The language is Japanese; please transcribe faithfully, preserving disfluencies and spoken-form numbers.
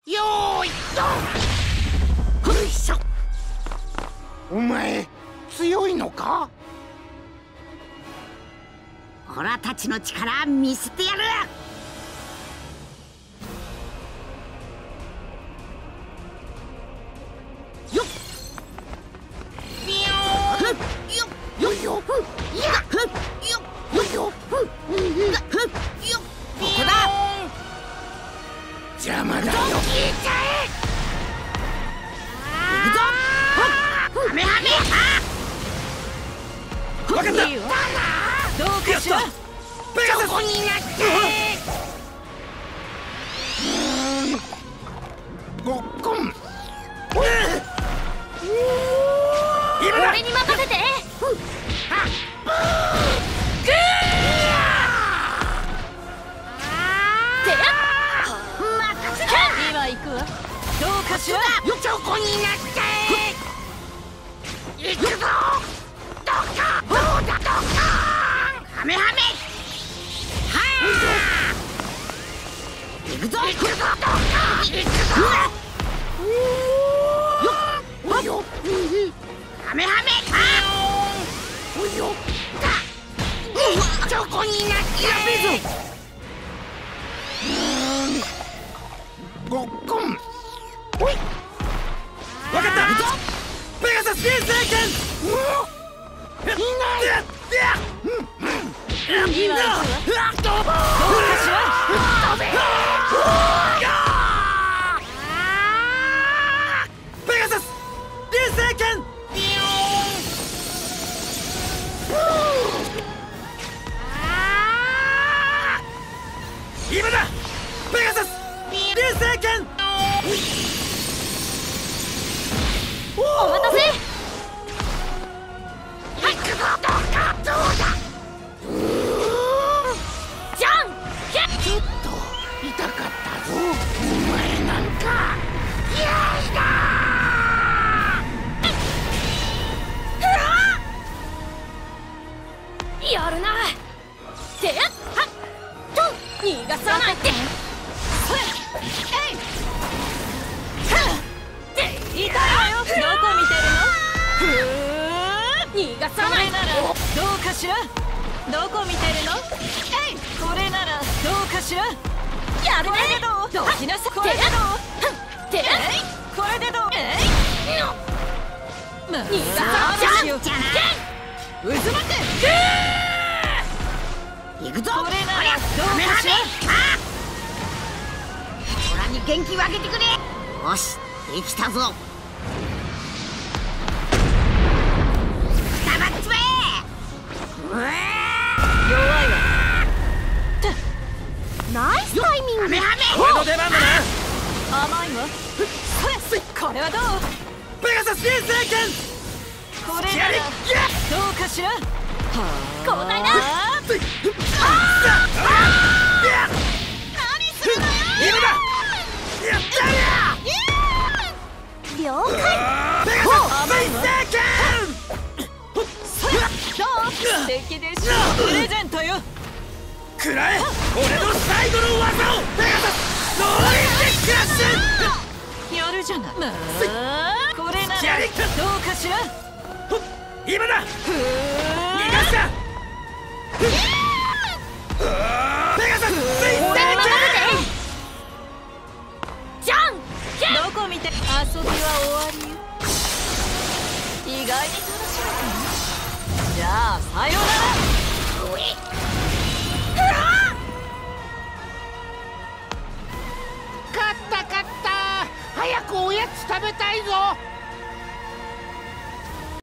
よーいドン。よいしょ。お前強いのか？ オラたちの力見せてやる。よっよよよよよよここだ。 邪魔だよ。 行くぞ。ハメハメ。 分かった。 どうかしら。 ペガサス。 ここになってごっこん。 今だ。俺に任せて。今行くわ。どうかしら。 チョコになって行くぞ。どっかどうだどっか。 ハメハメ。はあ。行くぞ。 行くぞどっか。行くぞ。よっよっ。 ハメハメ。 およっ。チョコになって。 やべえぞ。 ごっこん。おい。わかった。ペガサス転生剣。いない。 今行くわ。 どうも。 どうかしら。 ペガサス転生剣。今だ。ペガサス転生剣。 お待たせ。 行くぞ。どうかどうだ。 じゃんけん。 ちょっと痛かったぞ。お前なんかやいだー。やるな。てっはっと逃がさないで。痛いわよ。どこ見てるの？逃がさない。これならどうかしら。どこ見てるの？これならどうかしら。やるね。どきなさい。これでどう？これでどう？逃がさない。じゃんじゃん渦巻く。行くぞ。これならどうかしら。オラに元気をあげてくれ。よし、できたぞ。弱いわ。ナイスタイミング。 俺の出番だな。 甘いわ。これはどう？ ペガサス転生剣。 これならどうかしら。交代だ。何するのよ。 今だ。やった了解。 ペガサス転生剣。 どう？素敵でしょ。プレゼントよ。 くらえ。俺の最後の技を。ペガサスノーリンジクラッシュ。 やるじゃない。これならどうかしら。 今だ。逃がした。ペガサス転生剣。 じゃんけん。どこ見て。遊びは終わりよ。意外に楽しめたね。じゃあさよなら。 勝った勝った。早くおやつ食べたいぞ。